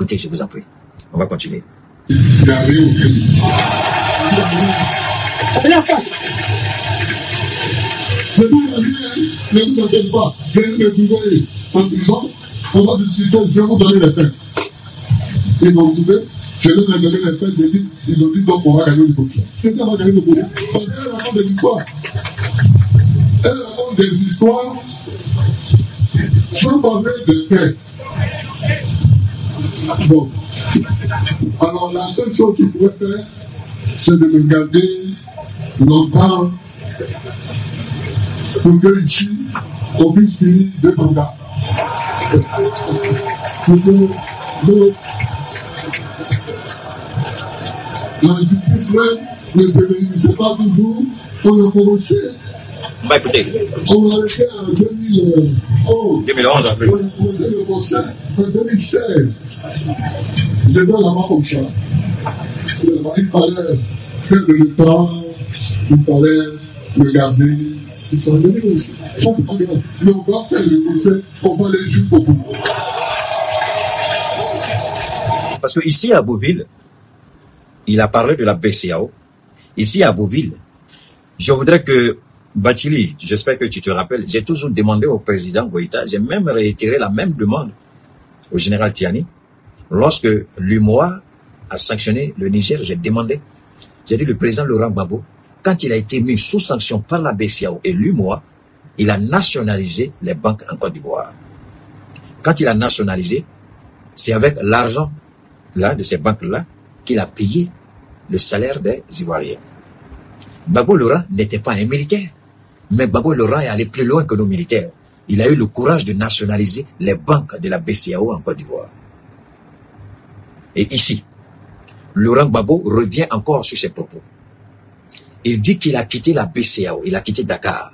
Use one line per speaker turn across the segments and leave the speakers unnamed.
Écoutez, je vous en prie. On va continuer.
Il n'y a rien au pays. Rien en face. Ne vous inquiétez pas. Venez me trouver en prison. On va discuter. Je vais vous donner les faits. Ils m'ont trouvé. Je vais leur donner les faits. Ils ont dit donc on va gagner une position. C'est ça, on va gagner une position. Parce qu'elle raconte des histoires. Elle raconte des histoires sans parler de faits. Bon. Alors la seule chose qu'il pouvait faire, c'est de me garder longtemps pour que ici, on puisse finir deux mandats. La justice même ne se réunissait pas toujours. On a commencé.
Bah écoutez.
On a arrêté en 2011. On a commencé le procès en 2016. J'étais là-bas comme ça. Il fallait faire le temps, il fallait regarder. Mais on va faire le procès, on va aller jusqu'au bout.
Parce que ici à Bouville, il a parlé de la BCAO. Ici à Bouville, je voudrais que Bathily, j'espère que tu te rappelles, j'ai toujours demandé au président Goïta, j'ai même réitéré la même demande au général Tiani. Lorsque l'UMOA a sanctionné le Niger, j'ai demandé, j'ai dit le président Laurent Gbagbo, quand il a été mis sous sanction par la BCAO et l'UMOA, il a nationalisé les banques en Côte d'Ivoire. Quand il a nationalisé, c'est avec l'argent là de ces banques-là qu'il a payé le salaire des Ivoiriens. Gbagbo Laurent n'était pas un militaire, mais Gbagbo Laurent est allé plus loin que nos militaires. Il a eu le courage de nationaliser les banques de la BCAO en Côte d'Ivoire. Et ici, Laurent Gbagbo revient encore sur ses propos. Il dit qu'il a quitté la BCAO, il a quitté Dakar.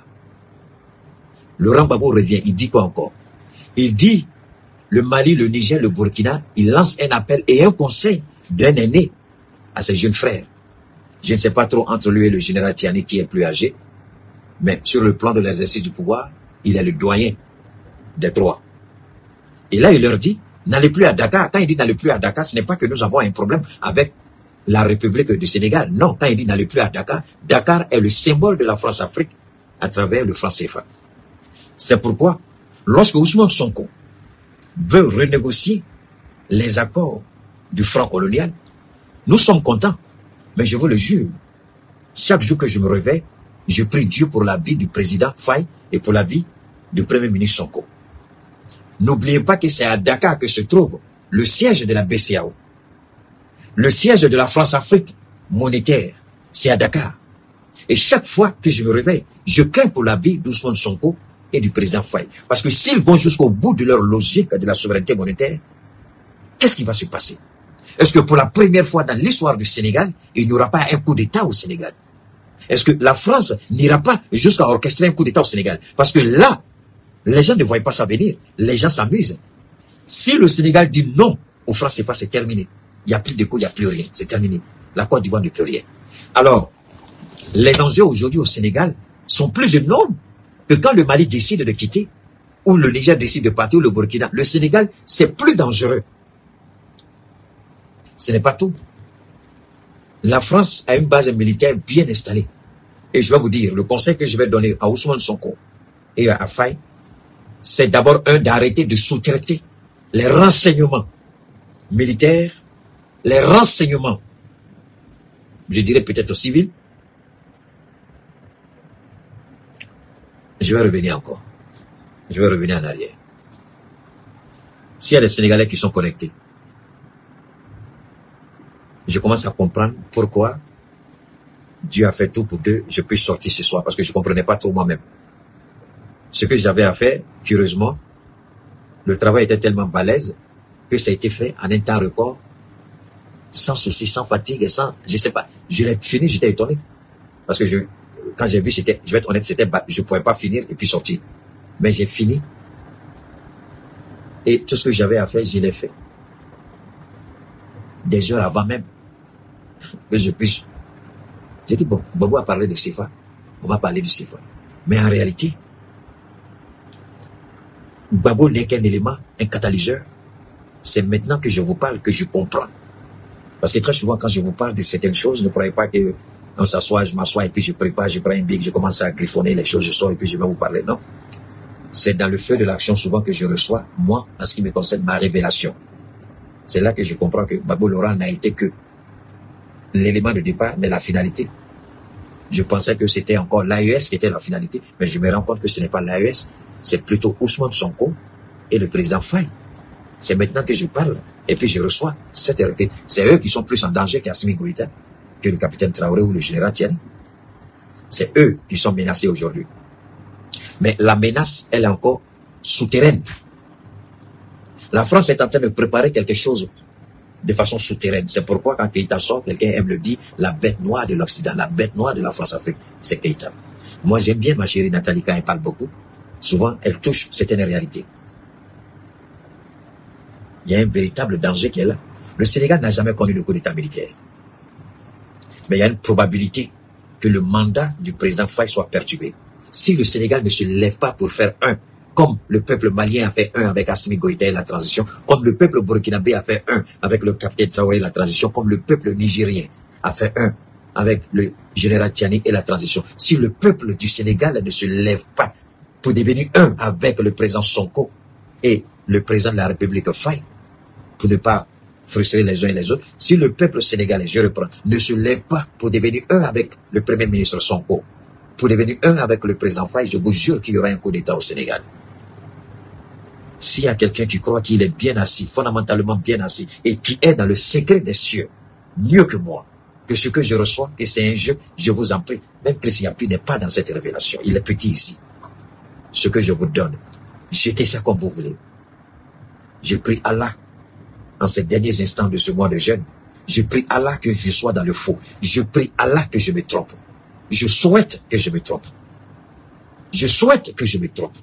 Laurent Gbagbo revient, il dit quoi encore? Il dit, le Mali, le Niger, le Burkina, il lance un appel et un conseil d'un aîné à ses jeunes frères. Je ne sais pas trop entre lui et le général Tiani qui est plus âgé, mais sur le plan de l'exercice du pouvoir, il est le doyen des trois. Et là, il leur dit, n'allez plus à Dakar. Quand il dit n'allez plus à Dakar, ce n'est pas que nous avons un problème avec la République du Sénégal. Non, quand il dit n'allez plus à Dakar, Dakar est le symbole de la France-Afrique à travers le franc CFA. C'est pourquoi, lorsque Ousmane Sonko veut renégocier les accords du franc colonial, nous sommes contents. Mais je vous le jure, chaque jour que je me réveille, je prie Dieu pour la vie du président Faye et pour la vie du premier ministre Sonko. N'oubliez pas que c'est à Dakar que se trouve le siège de la BCAO. Le siège de la France-Afrique monétaire, c'est à Dakar. Et chaque fois que je me réveille, je crains pour la vie d'Ousmane Sonko et du président Faye. Parce que s'ils vont jusqu'au bout de leur logique de la souveraineté monétaire, qu'est-ce qui va se passer? Est-ce que pour la première fois dans l'histoire du Sénégal, il n'y aura pas un coup d'État au Sénégal? Est-ce que la France n'ira pas jusqu'à orchestrer un coup d'État au Sénégal? Parce que là, les gens ne voient pas ça venir. Les gens s'amusent. Si le Sénégal dit non au franc CFA, c'est terminé. Il n'y a plus d'écho, il n'y a plus rien. C'est terminé. La Côte d'Ivoire ne peut rien. Alors, les enjeux aujourd'hui au Sénégal sont plus énormes que quand le Mali décide de quitter, ou le Niger décide de partir, ou le Burkina. Le Sénégal, c'est plus dangereux. Ce n'est pas tout. La France a une base militaire bien installée. Et je vais vous dire, le conseil que je vais donner à Ousmane Sonko et à Faye, c'est d'abord d'arrêter de sous-traiter les renseignements militaires, les renseignements, je dirais peut-être civils. Je vais revenir encore. Je vais revenir en arrière. S'il y a des Sénégalais qui sont connectés, je commence à comprendre pourquoi Dieu a fait tout pour que je puisse sortir ce soir, parce que je ne comprenais pas trop moi-même. Ce que j'avais à faire, curieusement, le travail était tellement balèze que ça a été fait en un temps record, sans souci, sans fatigue, sans, je sais pas, je l'ai fini, j'étais étonné. Parce que quand j'ai vu, je vais être honnête, je ne pouvais pas finir et puis sortir. Mais j'ai fini. Et tout ce que j'avais à faire, je l'ai fait. Des heures avant même que je puisse. J'ai dit, bon, Gbagbo a parlé de CFA, on va parler du CFA. Mais en réalité, Gbagbo n'est qu'un élément, un catalyseur C'est maintenant que je vous parle que je comprends. Parce que très souvent, quand je vous parle de certaines choses, ne croyez pas que on s'assoit, je m'assois et puis je prépare, je prends un bic, je commence à griffonner les choses, je sors et puis je vais vous parler. Non. C'est dans le feu de l'action souvent que je reçois, moi, en ce qui me concerne, ma révélation. C'est là que je comprends que Gbagbo Laurent n'a été que l'élément de départ, mais la finalité. Je pensais que c'était encore l'AES qui était la finalité, mais je me rends compte que ce n'est pas l'AES, c'est plutôt Ousmane Sonko et le président Faye. C'est maintenant que je parle, et puis je reçois cette réalité. C'est eux qui sont plus en danger qu'Assimi Goïta, que le capitaine Traoré ou le général Tiani. C'est eux qui sont menacés aujourd'hui. Mais la menace, elle est encore souterraine. La France est en train de préparer quelque chose de façon souterraine. C'est pourquoi quand Keïta sort, quelqu'un aime le dire, la bête noire de l'Occident, la bête noire de la France-Afrique, c'est Keïta. Moi, j'aime bien ma chérie Nathalie quand elle parle beaucoup. Souvent, elle touche certaines réalités. Il y a un véritable danger qui est là. Le Sénégal n'a jamais connu le coup d'État militaire. Mais il y a une probabilité que le mandat du président Faye soit perturbé. Si le Sénégal ne se lève pas pour faire un, comme le peuple malien a fait un avec Assimi Goïta et la transition, comme le peuple burkinabé a fait un avec le capitaine Traoré et la transition, comme le peuple nigérien a fait un avec le général Tiani et la transition. Si le peuple du Sénégal ne se lève pas pour devenir un avec le président Sonko et le président de la République Faye, pour ne pas frustrer les uns et les autres, si le peuple sénégalais, je reprends, ne se lève pas pour devenir un avec le premier ministre Sonko, pour devenir un avec le président Faye, je vous jure qu'il y aura un coup d'État au Sénégal. S'il y a quelqu'un qui croit qu'il est bien assis, fondamentalement bien assis, et qui est dans le secret des cieux, mieux que moi, que ce que je reçois, que c'est un jeu, je vous en prie, même Christ Yapi n'est pas dans cette révélation, il est petit ici. Ce que je vous donne, jetez ça comme vous voulez. Je prie Allah, en ces derniers instants de ce mois de jeûne, je prie Allah que je sois dans le faux. Je prie Allah que je me trompe. Je souhaite que je me trompe. Je souhaite que je me trompe.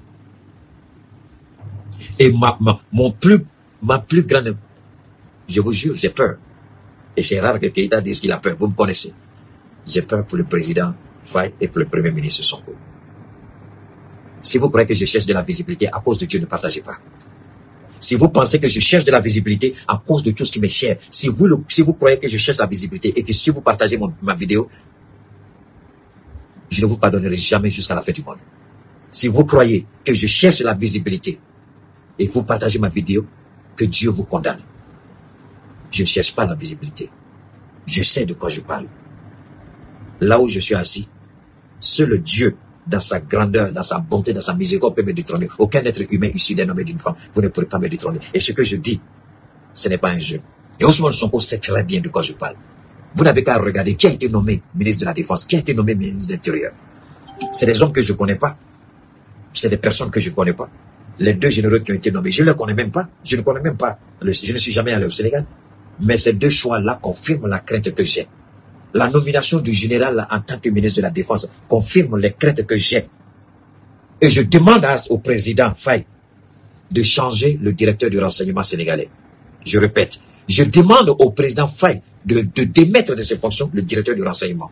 Et ma plus grande, je vous jure, j'ai peur. Et c'est rare que Keïta dise qu'il a peur. Vous me connaissez. J'ai peur pour le président Faye et pour le premier ministre Sonko. Si vous croyez que je cherche de la visibilité, à cause de Dieu, ne partagez pas. Si vous pensez que je cherche de la visibilité à cause de tout ce qui m'est cher, si vous croyez que je cherche la visibilité et que si vous partagez ma vidéo, je ne vous pardonnerai jamais jusqu'à la fin du monde. Si vous croyez que je cherche la visibilité et vous partagez ma vidéo, que Dieu vous condamne. Je ne cherche pas la visibilité. Je sais de quoi je parle. Là où je suis assis, seul Dieu, dans sa grandeur, dans sa bonté, dans sa miséricorde, peut me détrôner. Aucun être humain issu d'un homme et d'une femme, vous ne pourrez pas me détrôner. Et ce que je dis, ce n'est pas un jeu. Et Ousmane Sonko sait très bien de quoi je parle. Vous n'avez qu'à regarder qui a été nommé ministre de la Défense, qui a été nommé ministre de l'Intérieur. C'est des hommes que je ne connais pas. C'est des personnes que je ne connais pas. Les deux généraux qui ont été nommés, je ne les connais même pas. Je ne connais même pas. Je ne suis jamais allé au Sénégal. Mais ces deux choix-là confirment la crainte que j'ai. La nomination du général en tant que ministre de la Défense confirme les craintes que j'ai. Et je demande au président Faye de changer le directeur du renseignement sénégalais. Je répète, je demande au président Faye de démettre de ses fonctions le directeur du renseignement.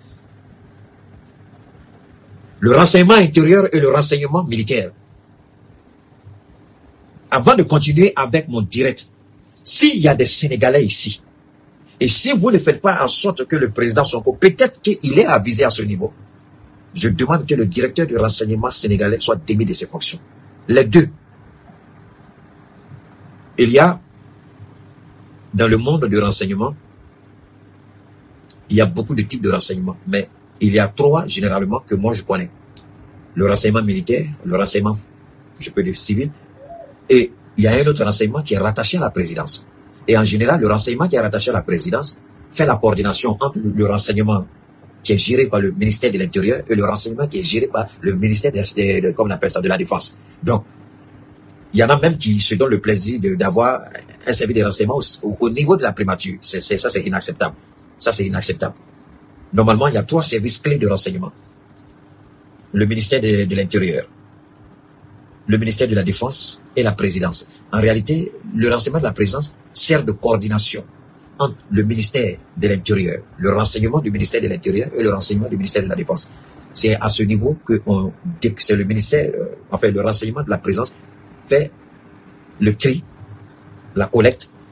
Le renseignement intérieur et le renseignement militaire. Avant de continuer avec mon direct, s'il y a des Sénégalais ici, et si vous ne faites pas en sorte que le président Sonko, peut-être qu'il est avisé à ce niveau, je demande que le directeur du renseignement sénégalais soit démis de ses fonctions. Les deux. Il y a, dans le monde du renseignement, il y a beaucoup de types de renseignements, mais il y a trois généralement que moi je connais. Le renseignement militaire, le renseignement, je peux dire civil, et il y a un autre renseignement qui est rattaché à la présidence. Et en général, le renseignement qui est rattaché à la présidence fait la coordination entre le renseignement qui est géré par le ministère de l'Intérieur et le renseignement qui est géré par le ministère comme on appelle ça, de la Défense. Donc, il y en a même qui se donnent le plaisir d'avoir un service de renseignement au niveau de la primature. Ça, c'est inacceptable. Ça, c'est inacceptable. Normalement, il y a trois services clés de renseignement. Le ministère de l'Intérieur, le ministère de la Défense et la présidence. En réalité, le renseignement de la présidence sert de coordination entre le ministère de l'Intérieur, le renseignement du ministère de l'Intérieur et le renseignement du ministère de la Défense. C'est à ce niveau que c'est le ministère, le renseignement de la présidence fait le tri, la collecte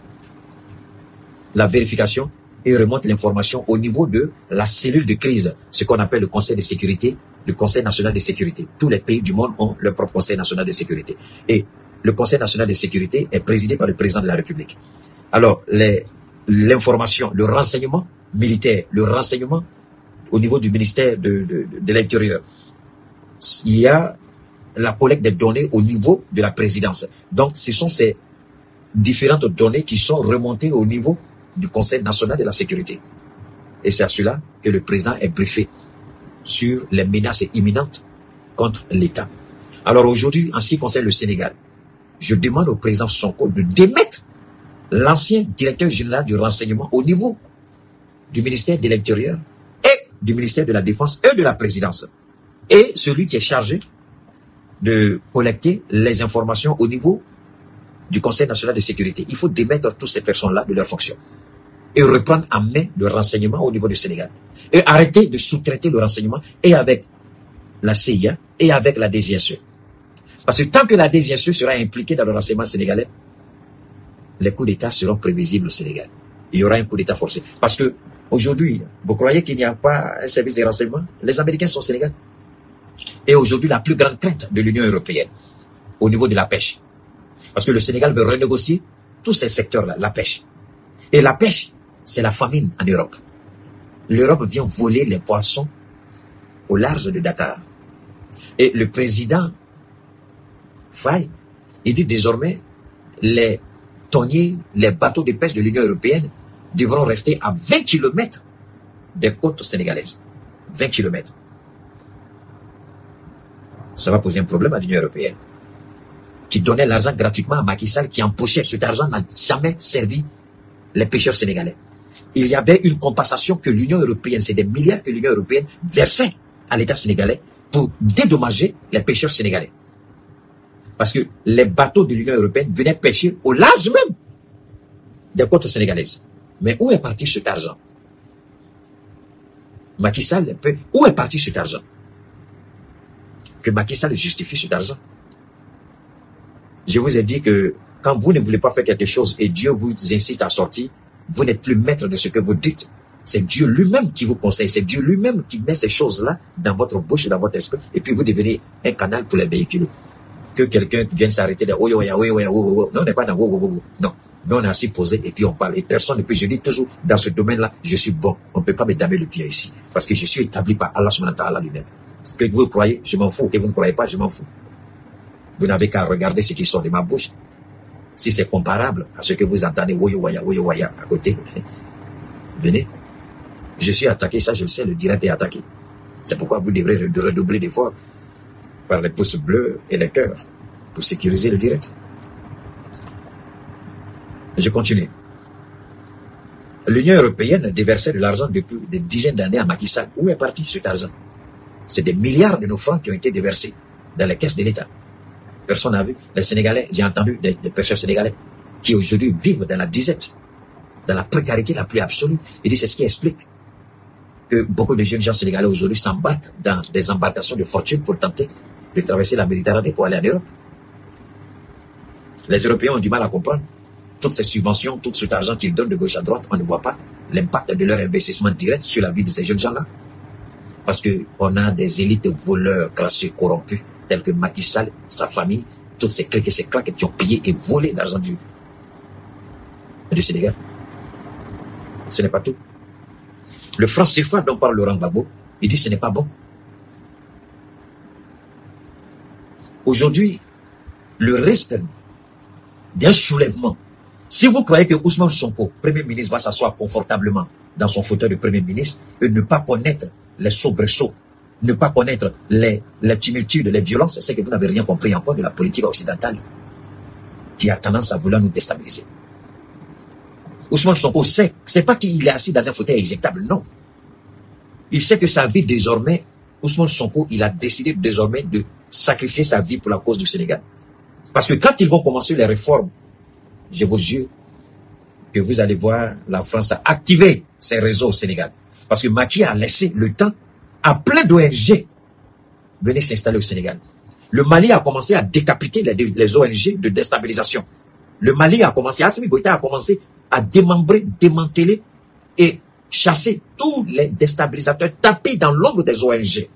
la vérification et remonte l'information au niveau de la cellule de crise, ce qu'on appelle le Conseil de sécurité, le Conseil national de sécurité. Tous les pays du monde ont leur propre Conseil national de sécurité. Et le Conseil national de sécurité est présidé par le président de la République. Alors, l'information, le renseignement militaire, le renseignement au niveau du ministère de l'Intérieur, il y a la collecte des données au niveau de la présidence. Donc, ce sont ces différentes données qui sont remontées au niveau du Conseil national de la sécurité. Et c'est à cela que le président est briefé sur les menaces imminentes contre l'État. Alors aujourd'hui, en ce qui concerne le Sénégal, je demande au président Sonko de démettre l'ancien directeur général du renseignement au niveau du ministère de l'Intérieur et du ministère de la Défense et de la présidence. Et celui qui est chargé de collecter les informations au niveau du Conseil national de sécurité. Il faut démettre toutes ces personnes-là de leurs fonctions et reprendre en main le renseignement au niveau du Sénégal. Et arrêter de sous-traiter le renseignement et avec la CIA et avec la DGSE. Parce que tant que la DGSE sera impliquée dans le renseignement sénégalais, les coups d'État seront prévisibles au Sénégal. Il y aura un coup d'État forcé. Parce que aujourd'hui, vous croyez qu'il n'y a pas un service de renseignement? Les Américains sont au Sénégal. Et aujourd'hui, la plus grande crainte de l'Union européenne au niveau de la pêche. Parce que le Sénégal veut renégocier tous ces secteurs-là, la pêche. Et la pêche, c'est la famine en Europe. L'Europe vient voler les poissons au large de Dakar. Et le président Faye, il dit désormais, les tonniers, les bateaux de pêche de l'Union européenne devront rester à 20 km des côtes sénégalaises. 20 km. Ça va poser un problème à l'Union européenne, qui donnait l'argent gratuitement à Macky Sall, qui empochait. Cet argent n'a jamais servi les pêcheurs sénégalais. Il y avait une compensation que l'Union européenne, c'est des milliards que l'Union européenne versait à l'État sénégalais pour dédommager les pêcheurs sénégalais. Parce que les bateaux de l'Union européenne venaient pêcher au large même des côtes sénégalaises. Mais où est parti cet argent? Macky Sall, où est parti cet argent? Que Macky Sall justifie cet argent. Je vous ai dit que quand vous ne voulez pas faire quelque chose et Dieu vous incite à sortir, vous n'êtes plus maître de ce que vous dites. C'est Dieu lui-même qui vous conseille. C'est Dieu lui-même qui met ces choses-là dans votre bouche, dans votre esprit. Et puis vous devenez un canal pour les véhiculer. Que quelqu'un vienne s'arrêter de non, on n'est pas dans non. Mais on est assis posé et puis on parle. Et personne ne peut, je dis toujours, dans ce domaine-là, je suis bon. On ne peut pas me damer le pied ici. Parce que je suis établi par Allah subhanahu wa ta'ala lui-même. Ce que vous croyez, je m'en fous. Que vous ne croyez pas, je m'en fous. Vous n'avez qu'à regarder ce qui sort de ma bouche. Si c'est comparable à ce que vous entendez, woyo à côté, venez. Je suis attaqué, ça je le sais, le direct est attaqué. C'est pourquoi vous devrez redoubler d'efforts par les pouces bleus et les cœurs pour sécuriser le direct. Je continue. L'Union européenne déversait de l'argent depuis des dizaines d'années à Macky Sall. Où est parti cet argent? C'est des milliards de nos francs qui ont été déversés dans les caisses de l'État. Personne n'a vu. Les Sénégalais, j'ai entendu des pêcheurs sénégalais qui aujourd'hui vivent dans la disette, dans la précarité la plus absolue. Il dit c'est ce qui explique que beaucoup de jeunes gens sénégalais aujourd'hui s'embarquent dans des embarcations de fortune pour tenter de traverser la Méditerranée pour aller en Europe. Les Européens ont du mal à comprendre. Toutes ces subventions, tout cet argent qu'ils donnent de gauche à droite, on ne voit pas l'impact de leur investissement direct sur la vie de ces jeunes gens-là. Parce qu'on a des élites voleurs, crasseux, corrompus, tels que Macky Sall, sa famille, toutes ces cliques et ces claques qui ont pillé et volé l'argent du Sénégal. Ce n'est pas tout. Le franc CFA dont parle Laurent Gbagbo, il dit ce n'est pas bon. Aujourd'hui, le risque d'un soulèvement, si vous croyez que Ousmane Sonko, Premier ministre, va s'asseoir confortablement dans son fauteuil de Premier ministre et ne pas connaître les soubresauts, ne pas connaître les tumultudes, les violences, c'est que vous n'avez rien compris encore de la politique occidentale qui a tendance à vouloir nous déstabiliser. Ousmane Sonko sait, c'est pas qu'il est assis dans un fauteuil éjectable, non. Il sait que sa vie désormais, Ousmane Sonko, il a décidé désormais de sacrifier sa vie pour la cause du Sénégal. Parce que quand ils vont commencer les réformes, je vous jure que vous allez voir la France activer ses réseaux au Sénégal. Parce que Macky a laissé le temps à plein d'ONG venir s'installer au Sénégal. Le Mali a commencé à décapiter les ONG de déstabilisation. Le Mali a commencé, Assimi Goïta a commencé à démembrer, démanteler et chasser tous les déstabilisateurs tapés dans l'ombre des ONG.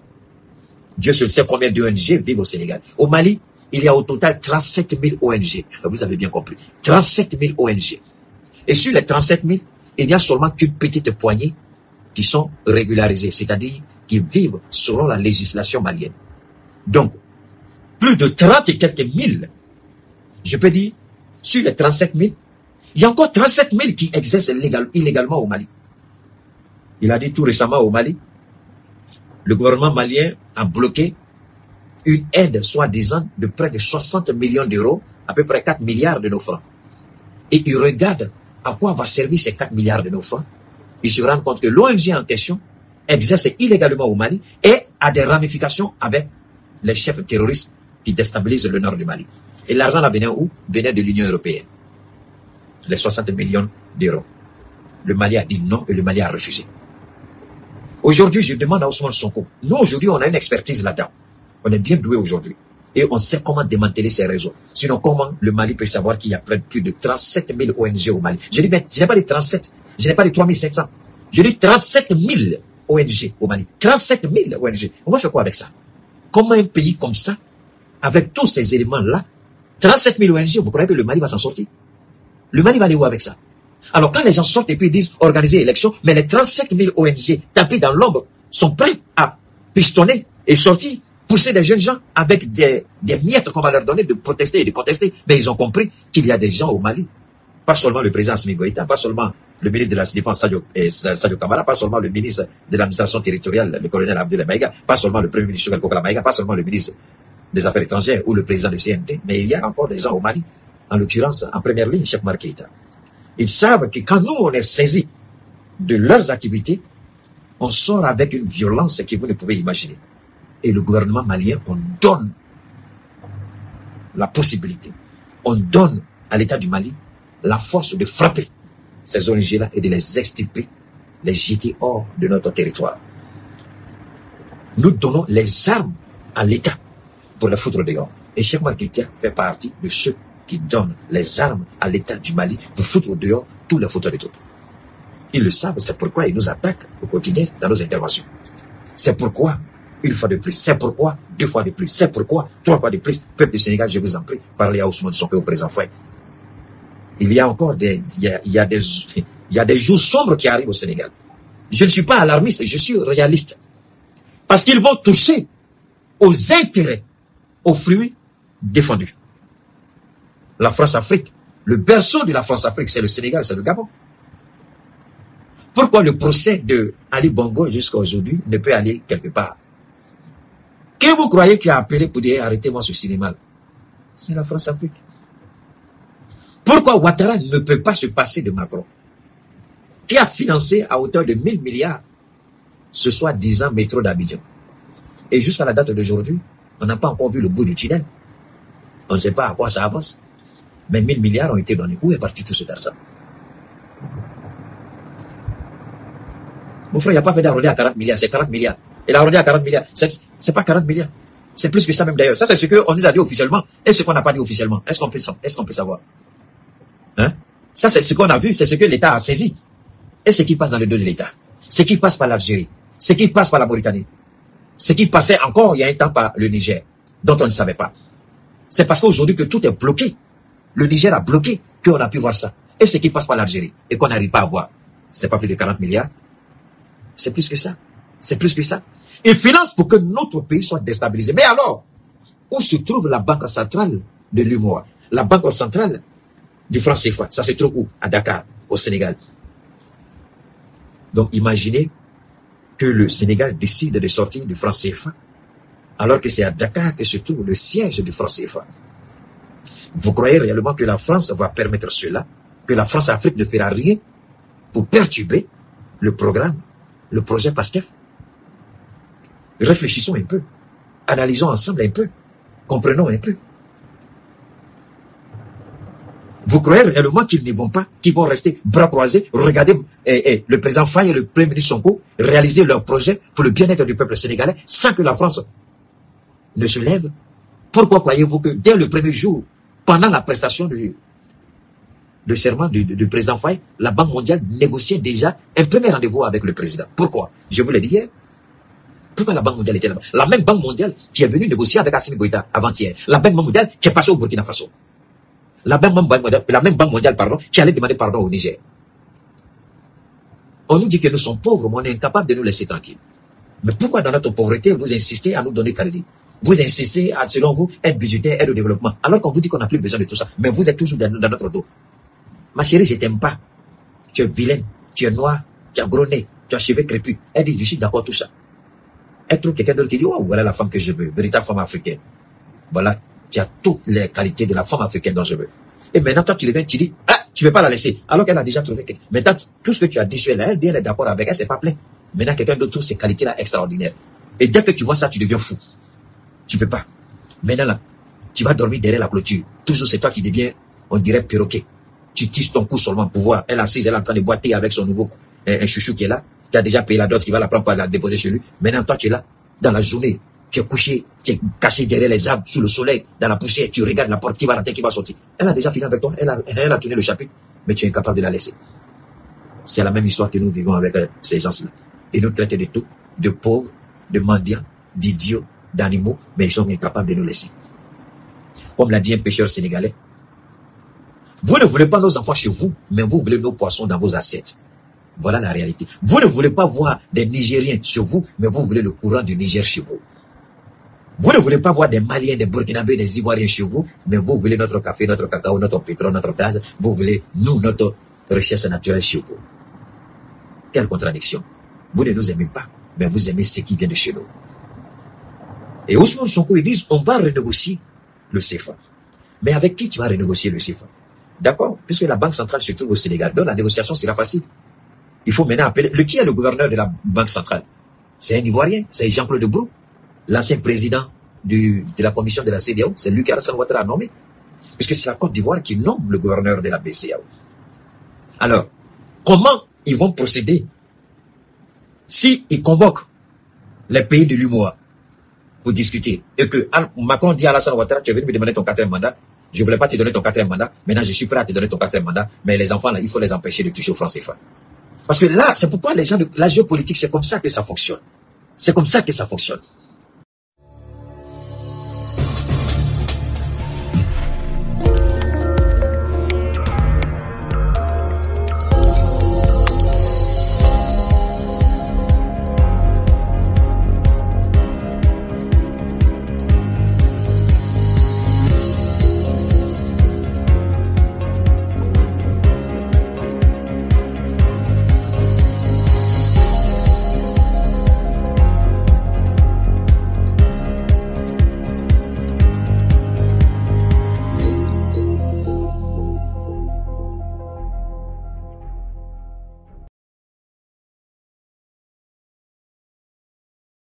Dieu seul sait combien d'ONG vivent au Sénégal. Au Mali, il y a au total 37 000 ONG. Vous avez bien compris. 37 000 ONG. Et sur les 37 000, il n'y a seulement qu'une petite poignée qui sont régularisés, c'est-à-dire qui vivent selon la législation malienne. Donc, plus de 30 et quelques mille, je peux dire, sur les 37 000, il y a encore 37 000 qui exercent illégalement au Mali. Il a dit tout récemment au Mali, le gouvernement malien a bloqué une aide soi-disant de près de 60 millions d'euros, à peu près 4 milliards de nos francs. Et il regarde à quoi va servir ces 4 milliards de nos francs. Il se rend compte que l'ONG en question exerce illégalement au Mali et a des ramifications avec les chefs terroristes qui déstabilisent le nord du Mali. Et l'argent là venait où? Venait de l'Union européenne. Les 60 millions d'euros. Le Mali a dit non et le Mali a refusé. Aujourd'hui, je demande à Ousmane Sonko. Nous, aujourd'hui, on a une expertise là-dedans. On est bien doué aujourd'hui. Et on sait comment démanteler ces réseaux. Sinon, comment le Mali peut savoir qu'il y a plus de 37 000 ONG au Mali? Je n'ai pas les 37. Je n'ai pas les 3500. Je dis 37 000 ONG au Mali. 37 000 ONG. On va faire quoi avec ça? Comment un pays comme ça, avec tous ces éléments-là, 37 000 ONG, vous croyez que le Mali va s'en sortir? Le Mali va aller où avec ça? Alors quand les gens sortent et puis disent organiser élection, mais les 37 000 ONG tapés dans l'ombre sont prêts à pistonner et sortir, pousser des jeunes gens avec des miettes qu'on va leur donner de protester et de contester. Mais ils ont compris qu'il y a des gens au Mali, pas seulement le président Assimi Goïta, pas seulement le ministre de la Défense Sadio Kamara, pas seulement le ministre de l'administration territoriale, le colonel Abdoulaye Maïga, pas seulement le premier ministre Choguel Kokala Maïga, pas seulement le ministre des Affaires étrangères ou le président du CNT, mais il y a encore des gens au Mali, en l'occurrence en première ligne, Cheikh Oumar Keïta. Ils savent que quand nous, on est saisis de leurs activités, on sort avec une violence que vous ne pouvez imaginer. Et le gouvernement malien, on donne la possibilité, on donne à l'État du Mali la force de frapper ces ONG-là et de les extirper, les jeter hors de notre territoire. Nous donnons les armes à l'État pour les foutre dehors. Et Cheikh Oumar Keïta fait partie de ceux qui donnent les armes à l'État du Mali pour foutre dehors tous les fauteurs de troubles. Ils le savent, c'est pourquoi ils nous attaquent au quotidien dans nos interventions. C'est pourquoi, une fois de plus, c'est pourquoi, deux fois de plus, c'est pourquoi, trois fois de plus, peuple du Sénégal, je vous en prie, parlez à Ousmane Sonko au président Faye. Il y a encore il y a des jours sombres qui arrivent au Sénégal. Je ne suis pas alarmiste, je suis réaliste. Parce qu'ils vont toucher aux intérêts, aux fruits défendus. La France-Afrique, le berceau de la France-Afrique, c'est le Sénégal, c'est le Gabon. Pourquoi le procès de Ali Bongo jusqu'à aujourd'hui ne peut aller quelque part? Qui vous croyez qui a appelé pour dire arrêtez-moi ce cinéma? C'est la France-Afrique. Pourquoi Ouattara ne peut pas se passer de Macron, qui a financé à hauteur de 1000 milliards ce soi-disant métro d'Abidjan? Et jusqu'à la date d'aujourd'hui, on n'a pas encore vu le bout du tunnel. On ne sait pas à quoi ça avance. Mais 1000 milliards ont été donnés. Où est parti tout cet argent? Mon frère, il n'a pas fait d'arrondir à 40 milliards, c'est 40 milliards. Il a arrondi à 40 milliards. C'est pas 40 milliards. C'est plus que ça même d'ailleurs. Ça, c'est ce qu'on nous a dit officiellement et ce qu'on n'a pas dit officiellement. Est-ce qu'on peut savoir? Hein? Ça, c'est ce qu'on a vu, c'est ce que l'État a saisi. Et ce qui passe dans le dos de l'État. Ce qui passe par l'Algérie. Ce qui passe par la Mauritanie. Ce qui passait encore il y a un temps par le Niger, dont on ne savait pas. C'est parce qu'aujourd'hui que tout est bloqué. Le Niger a bloqué qu'on a pu voir ça. Et ce qui passe par l'Algérie et qu'on n'arrive pas à voir, c'est pas plus de 40 milliards. C'est plus que ça. C'est plus que ça. Ils financent pour que notre pays soit déstabilisé. Mais alors, où se trouve la banque centrale de l'UMOA? La banque centrale du franc CFA. Ça se trouve où? À Dakar, au Sénégal. Donc imaginez que le Sénégal décide de sortir du franc CFA, alors que c'est à Dakar que se trouve le siège du franc CFA. Vous croyez réellement que la France va permettre cela? Que la France-Afrique ne fera rien pour perturber le programme, le projet PASTEF? Réfléchissons un peu. Analysons ensemble un peu. Comprenons un peu. Vous croyez réellement qu'ils ne vont pas, qu'ils vont rester bras croisés, regarder le président Faye et le premier ministre Sonko réaliser leur projet pour le bien-être du peuple sénégalais sans que la France ne se lève? Pourquoi croyez-vous que dès le premier jour, pendant la prestation de serment du président Faye, la Banque mondiale négociait déjà un premier rendez-vous avec le président. Pourquoi? Je vous l'ai dit hier. Pourquoi la Banque mondiale était là-bas? La même Banque mondiale qui est venue négocier avec Assimi Goïta avant-hier. La même Banque mondiale qui est passée au Burkina Faso. La même Banque mondiale, qui allait demander pardon au Niger. On nous dit que nous sommes pauvres, mais on est incapable de nous laisser tranquilles. Mais pourquoi dans notre pauvreté, vous insistez à nous donner crédit? Vous insistez à, selon vous, être budgétaire, aide au développement. Alors qu'on vous dit qu'on n'a plus besoin de tout ça. Mais vous êtes toujours dans notre dos. Ma chérie, je t'aime pas. Tu es vilaine, tu es noire, tu as gros nez, tu as cheveux crépus. Elle dit, je suis d'accord tout ça. Elle trouve quelqu'un d'autre qui dit, oh, voilà la femme que je veux, véritable femme africaine. Voilà, tu as toutes les qualités de la femme africaine dont je veux. Et maintenant, toi, tu le viens, tu dis, ah, tu veux pas la laisser. Alors qu'elle a déjà trouvé quelqu'un. Maintenant, tout ce que tu as dit sur elle, elle est d'accord avec elle, c'est pas plein. Maintenant, quelqu'un d'autre trouve ces qualités-là extraordinaires. Et dès que tu vois ça, tu deviens fou. Tu peux pas. Maintenant, là, tu vas dormir derrière la clôture. Toujours, c'est toi qui deviens, on dirait, perroquet. Tu tiges ton cou seulement pour voir. Elle assise, elle est en train de boiter avec son nouveau un chouchou qui est là, qui a déjà payé la dot, qui va la prendre pour la déposer chez lui. Maintenant, toi, tu es là, dans la journée. Tu es couché, tu es caché derrière les arbres, sous le soleil, dans la poussière. Tu regardes la porte qui va rentrer, qui va sortir. Elle a déjà fini avec toi. Elle a tourné le chapitre, mais tu es incapable de la laisser. C'est la même histoire que nous vivons avec ces gens-là. Ils nous traitent de tout, de pauvres, de mendiants, d'idiots, d'animaux, mais ils sont incapables de nous laisser. Comme l'a dit un pêcheur sénégalais, vous ne voulez pas nos enfants chez vous, mais vous voulez nos poissons dans vos assiettes. Voilà la réalité. Vous ne voulez pas voir des Nigériens chez vous, mais vous voulez le courant du Niger chez vous. Vous ne voulez pas voir des Maliens, des Burkinabés, des Ivoiriens chez vous, mais vous voulez notre café, notre cacao, notre pétrole, notre gaz. Vous voulez, nous, notre richesse naturelle chez vous. Quelle contradiction. Vous ne nous aimez pas, mais vous aimez ce qui vient de chez nous. Et Ousmane Sonko, ils disent, on va renégocier le CFA. Mais avec qui tu vas renégocier le CFA? D'accord? Puisque la Banque centrale se trouve au Sénégal. Donc la négociation sera facile. Il faut maintenant appeler. Qui est le gouverneur de la Banque centrale? C'est un Ivoirien, c'est Jean-Claude Brou, l'ancien président de la commission de la CEDEAO. C'est lui qu'Alassane Ouattara a nommé. Puisque c'est la Côte d'Ivoire qui nomme le gouverneur de la BCEAO. Alors, comment ils vont procéder si ils convoquent les pays de l'UMOA pour discuter et que Macron dit à Alassane Ouattara, tu es venu me demander ton 4e mandat, je ne voulais pas te donner ton 4e mandat, maintenant je suis prêt à te donner ton 4e mandat, mais les enfants là, il faut les empêcher de toucher au franc CFA. Parce que là, c'est pourquoi les gens de la géopolitique, c'est comme ça que ça fonctionne. C'est comme ça que ça fonctionne.